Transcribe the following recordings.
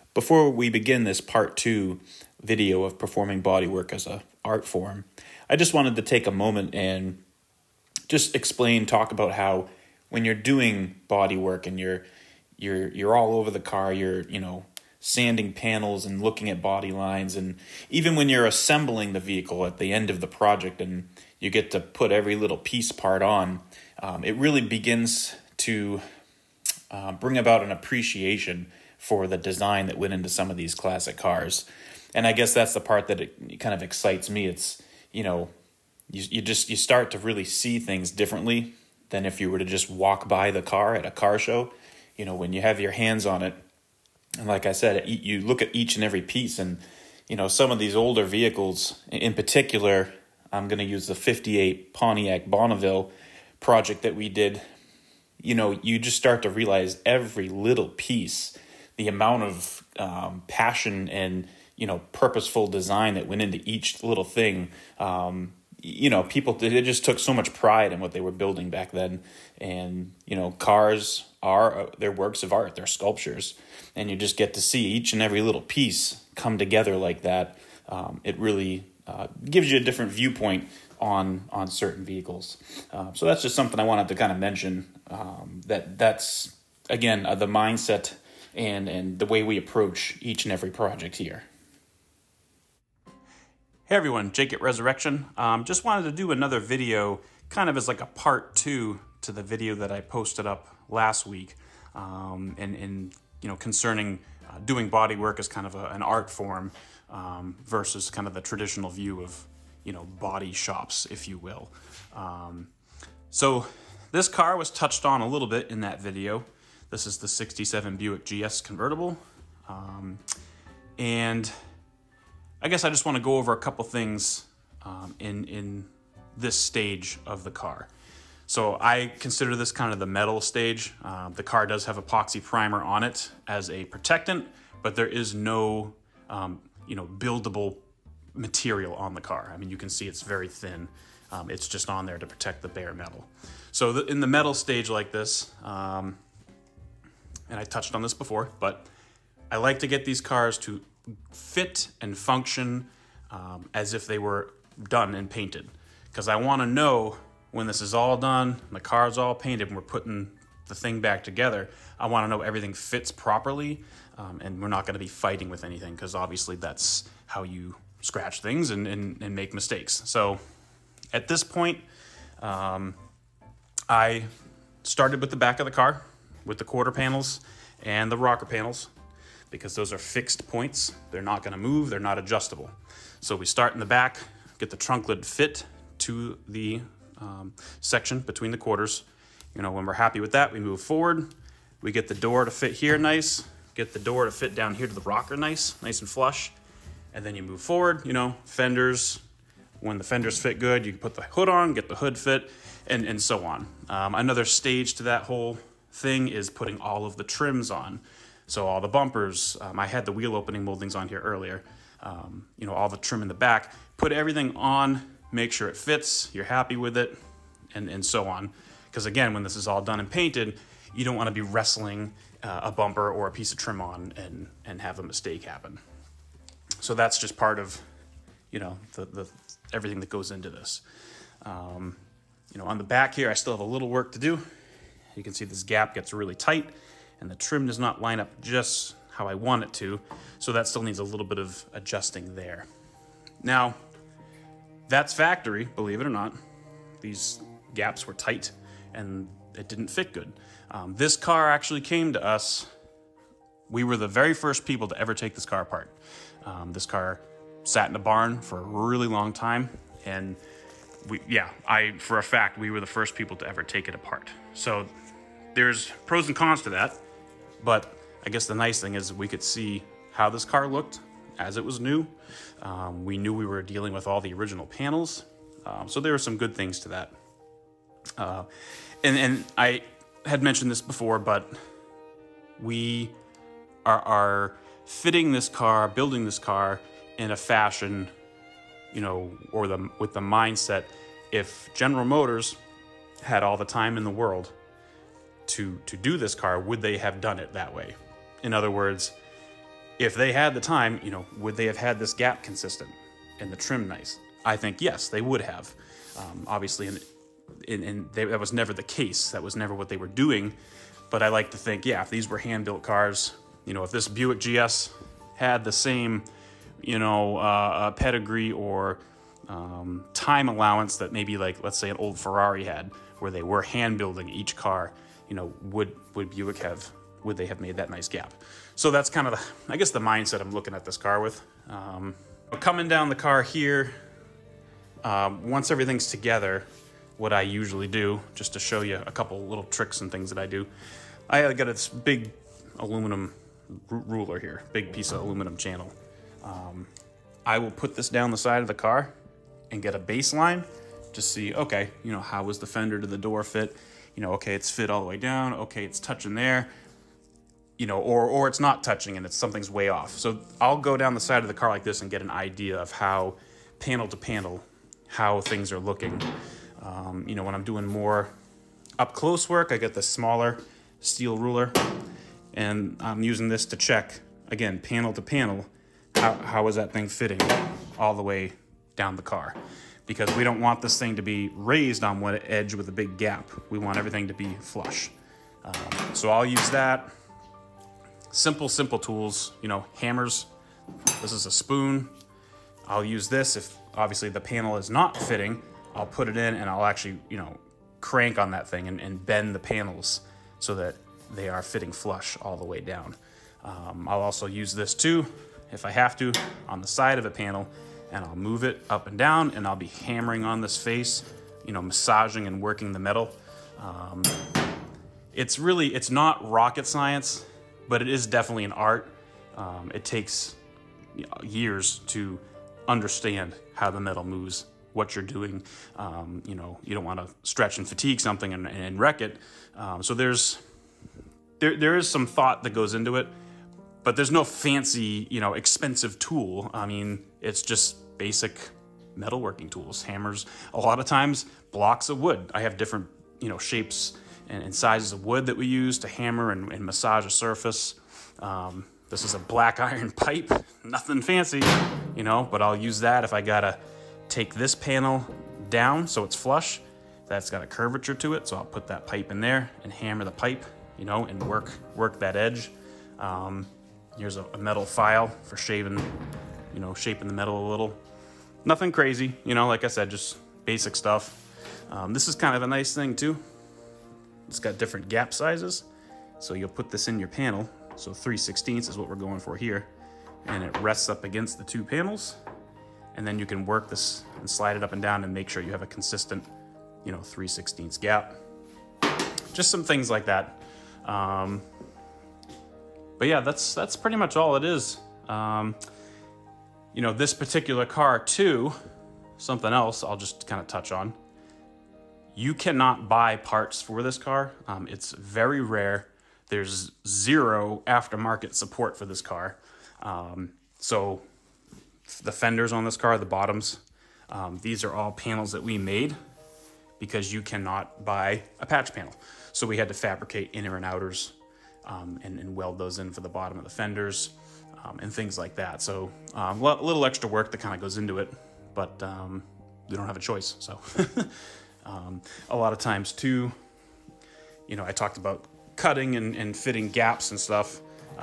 Before we begin this part 2 video of performing bodywork as an art form, I just wanted to take a moment and just talk about how when you're doing bodywork and you're all over the car, you're sanding panels and looking at body lines, and even when you're assembling the vehicle at the end of the project and you get to put every little piece part on, it really begins to bring about an appreciation for the design that went into some of these classic cars. And I guess that's the part that it kind of excites me. It's, you start to really see things differently than if you were to just walk by the car at a car show. When you have your hands on it, and like I said, you look at each and every piece, and some of these older vehicles, in particular, I'm going to use the 58 Pontiac Bonneville project that we did. You just start to realize every little piece, the amount of passion and purposeful design that went into each little thing. People, they just took so much pride in what they were building back then. And cars they're works of art, they're sculptures, and you just get to see each and every little piece come together like that. It really gives you a different viewpoint on certain vehicles. So that's just something I wanted to kind of mention, that's, again, the mindset and the way we approach each and every project here. Hey everyone, Jake at Resurrection. Just wanted to do another video kind of as like a part 2 to the video that I posted up last week, and concerning doing body work as kind of an art form versus kind of the traditional view of body shops, if you will. So this car was touched on a little bit in that video. This is the 67 Buick GS convertible. And I guess I just want to go over a couple things in this stage of the car. So I consider this kind of the metal stage. The car does have epoxy primer on it as a protectant, but there is no buildable material on the car. I mean, you can see it's very thin. It's just on there to protect the bare metal. So in the metal stage like this, and I touched on this before, but I like to get these cars to fit and function as if they were done and painted, because I want to know when this is all done, the car's all painted, and we're putting the thing back together, I want to know everything fits properly, and we're not going to be fighting with anything, because obviously that's how you scratch things and make mistakes. So at this point, I started with the back of the car with the quarter panels and the rocker panels, because those are fixed points. They're not going to move. They're not adjustable. So we start in the back, get the trunk lid fit to the section between the quarters. When we're happy with that, we move forward. We get the door to fit here nice, get the door to fit down here to the rocker nice and flush. And then you move forward, fenders. When the fenders fit good, you can put the hood on, get the hood fit, and so on. Another stage to that whole thing is putting all of the trims on. So all the bumpers, I had the wheel opening moldings on here earlier, all the trim in the back, put everything on, make sure it fits, you're happy with it, and so on. Because again, when this is all done and painted, you don't want to be wrestling a bumper or a piece of trim on and have a mistake happen. So that's just part of, the everything that goes into this. On the back here, I still have a little work to do. You can see this gap gets really tight, and the trim does not line up just how I want it to, so that still needs a little bit of adjusting there. Now, that's factory, believe it or not. These gaps were tight, and it didn't fit good. This car actually came to us. We were the very first people to ever take this car apart. This car sat in a barn for a really long time, and for a fact, we were the first people to ever take it apart. So there's pros and cons to that, but I guess the nice thing is we could see how this car looked as it was new. We knew we were dealing with all the original panels, so there were some good things to that. And I had mentioned this before, but we are fitting this car, building this car in a fashion, with the mindset, if General Motors had all the time in the world to do this car, would they have done it that way? In other words, if they had the time, you know, would they have had this gap consistent and the trim nice? I think yes, they would have. Obviously, that was never the case. That was never what they were doing. But I like to think, yeah, if these were hand-built cars, you know, if this Buick GS had the same, you know, pedigree or time allowance that maybe, like, let's say an old Ferrari had, where they were hand-building each car, you know, would Buick have, would they have made that nice gap? So that's kind of the, I guess, the mindset I'm looking at this car with. Coming down the car here, once everything's together, what I usually do, just to show you a couple little tricks and things that I do, I got this big aluminum ruler here, big piece of aluminum channel. I will put this down the side of the car and get a baseline to see, okay, you know, how was the fender to the door fit? You know, okay, it's fit all the way down. Okay, it's touching there. You know, or it's not touching and something's way off. So I'll go down the side of the car like this and get an idea of how, panel to panel, how things are looking. You know, when I'm doing more up close work, I get the smaller steel ruler, and I'm using this to check, again, panel to panel, how is that thing fitting all the way down the car. Because we don't want this thing to be raised on one edge with a big gap. We want everything to be flush. So I'll use that. Simple tools, you know, hammers. This is a spoon. I'll use this if obviously the panel is not fitting. I'll put it in and I'll actually, you know, crank on that thing and bend the panels so that they are fitting flush all the way down. I'll also use this too, if I have to, on the side of a panel, and I'll move it up and down, and I'll be hammering on this face, you know, massaging and working the metal. It's not rocket science, but it is definitely an art. It takes years to understand how the metal moves, what you're doing. You know, you don't want to stretch and fatigue something and wreck it. So there is some thought that goes into it, but there's no fancy, you know, expensive tool. I mean, it's just basic metalworking tools, hammers. A lot of times, blocks of wood. I have different, you know, shapes and sizes of wood that we use to hammer and massage a surface. This is a black iron pipe, nothing fancy, you know, but I'll use that if I gotta take this panel down so it's flush. That's got a curvature to it, so I'll put that pipe in there and hammer the pipe, you know, and work that edge. Here's a metal file for shaving, you know, shaping the metal a little. Nothing crazy, you know, like I said, just basic stuff. This is kind of a nice thing too. It's got different gap sizes, so you'll put this in your panel. So 3/16 is what we're going for here, and it rests up against the two panels, and then you can work this and slide it up and down and make sure you have a consistent, you know, 3/16 gap. Just some things like that. But yeah, that's pretty much all it is. You know, this particular car too, something else I'll just kind of touch on. You cannot buy parts for this car. It's very rare. There's zero aftermarket support for this car. So the fenders on this car, the bottoms, these are all panels that we made because you cannot buy a patch panel. So we had to fabricate inner and outers and weld those in for the bottom of the fenders and things like that. So a little extra work that kind of goes into it, but we don't have a choice. So a lot of times too, you know, I talked about cutting and fitting gaps and stuff.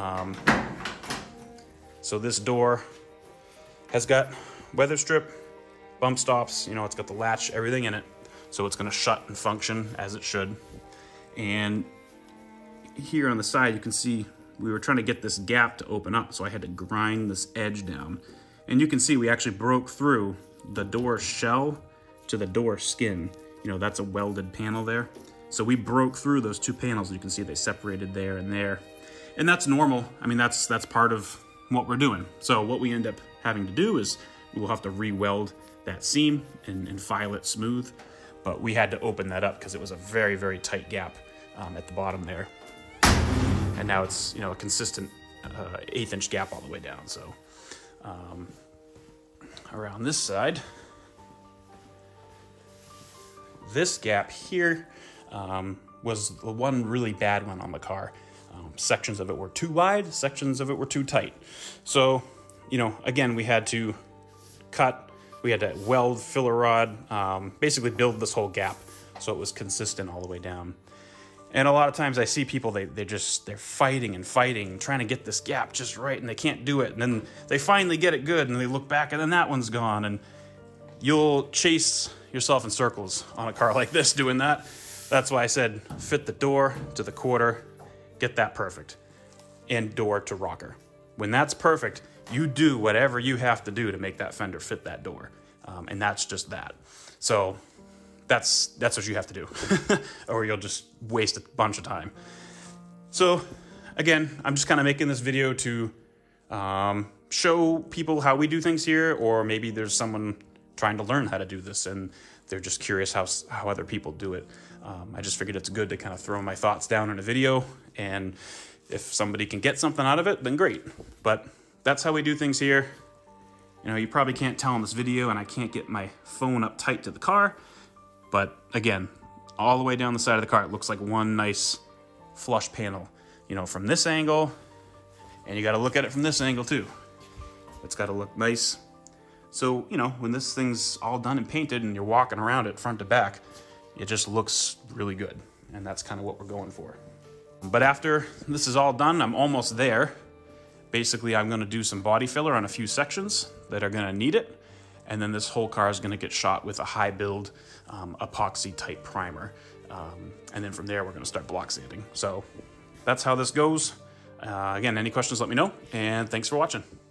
So this door has got weather strip, bump stops, you know, it's got the latch, everything in it. So it's gonna shut and function as it should. And here on the side, you can see we were trying to get this gap to open up, so I had to grind this edge down. And you can see we actually broke through the door shell to the door skin. You know, that's a welded panel there. So we broke through those two panels. You can see they separated there and there. And that's normal. I mean, that's part of what we're doing. So what we end up having to do is we'll have to re-weld that seam and file it smooth. But we had to open that up because it was a very, very tight gap at the bottom there. And now it's, you know, a consistent 1/8" gap all the way down. So around this side, this gap here was the one really bad one on the car. Sections of it were too wide, sections of it were too tight. So, you know, again, we had to cut, we had to weld filler rod, basically build this whole gap so it was consistent all the way down. And a lot of times I see people, they're fighting and fighting, trying to get this gap just right, and they can't do it. And then they finally get it good, and they look back, and then that one's gone. And you'll chase yourself in circles on a car like this doing that. That's why I said fit the door to the quarter, get that perfect, and door to rocker. When that's perfect, you do whatever you have to do to make that fender fit that door. And that's just that. So that's what you have to do, or you'll just waste a bunch of time. So again, I'm just kind of making this video to show people how we do things here, or maybe there's someone trying to learn how to do this and they're just curious how other people do it. I just figured it's good to kind of throw my thoughts down in a video, and if somebody can get something out of it, then great. But that's how we do things here. You know, you probably can't tell in this video, and I can't get my phone up tight to the car. But again, all the way down the side of the car, it looks like one nice flush panel, you know, from this angle, and you got to look at it from this angle too. It's got to look nice. So, you know, when this thing's all done and painted and you're walking around it front to back, it just looks really good. And that's kind of what we're going for. But after this is all done, I'm almost there. Basically, I'm going to do some body filler on a few sections that are going to need it. And then this whole car is going to get shot with a high build epoxy type primer. And then from there, we're going to start block sanding. So that's how this goes. Again, any questions, let me know. And thanks for watching.